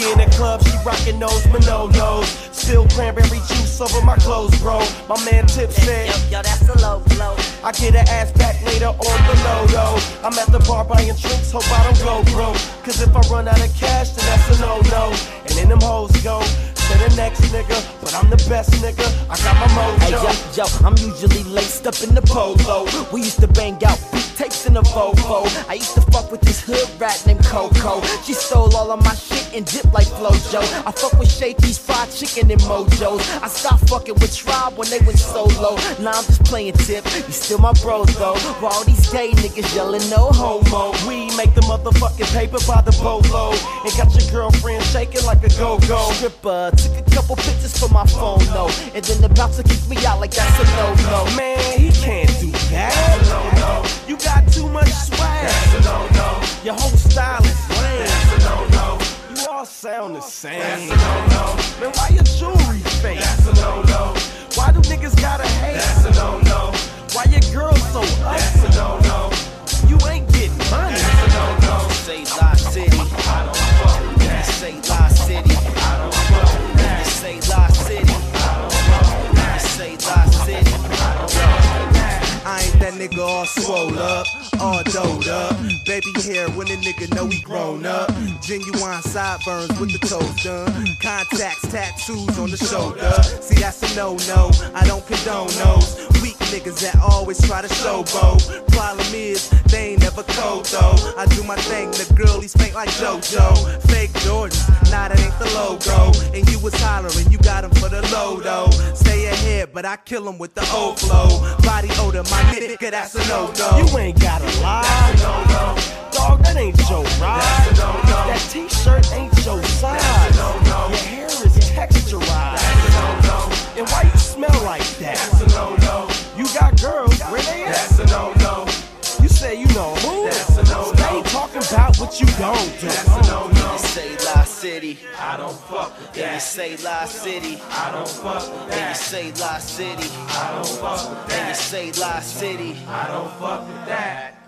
in the club, she rockin' those Manolos. Still cranberry juice over my clothes, bro. My man Tip said, yo, that's a low blow. I get her ass back later on the low, though. I'm at the bar buying drinks, hope I don't go broke. Cause if I run out of cash, then that's a no-no. And then them hoes go to the next nigga, but I'm the best nigga, I got my mojo. Hey, yo, I'm usually laced up in the polo. We used to bang out beat tapes in the Volvo. I used to fuck with this hood rat named Coco. She stole all of my shit and dipped like Flojo. I fuck with Shakey's fried chicken and Mojos. I stopped fucking with Tribe when they went solo. Now I'm just playing Tip, you still my bros though. While all these gay niggas yelling no homo. We make the motherfucking paper by the boatload. And got your girlfriend shaking like a go-go. Stripper, took a couple pictures for my phone, no. And then the bouncer kicked me out like that's a no-no. Man, he can't do that. That's a no-no. You got too much swag. That's a no-no. Your whole style is lame. That's a no-no. You all sound the same. That's a no-no. Man, why your jewelry fake? That's a no-no. Why do niggas gotta hate? That's a no-no. Why your girl so ugly? That's a no-no. You ain't getting money. That's a no-no. Say Lie City, I don't fuck with that. Say Lie City, I don't fuck with that. Say Lie City, I don't fuck with that. Say Lie City, I don't fuck with that. I ain't that nigga all swole up, all doed up. Baby hair when a nigga know he grown up. Genuine sideburns with the toes done. Contacts, tattoos on the shoulder. See, that's a no-no, I don't condone those. Weak niggas that always try to showboat. Problem is, they ain't never cold though. I do my thing, the girlies faint like JoJo. Fake Jordans, nah that ain't the logo. And you was hollering, you got 'em for the low though. Stay ahead, but I kill 'em with the old flow. Body odor, my nigga, that's a no-go. You ain't gotta lie. That's a no-no. Dog, that ain't your ride. That's a no-no. That t-shirt ain't your size. That's a no-no. Your hair is texturized. That's a no-no. And why you smell like that? That's a no-no. You got girls, where they at? That's a no-no. You say you know who? That's a no-no. Stay talking about what you don't do. That's a no-no. You say Lie City, I don't fuck with then you that. say Lie City, I don't fuck with then you that. say Lie City, I don't fuck with then you that. say Lie City. I don't fuck with that.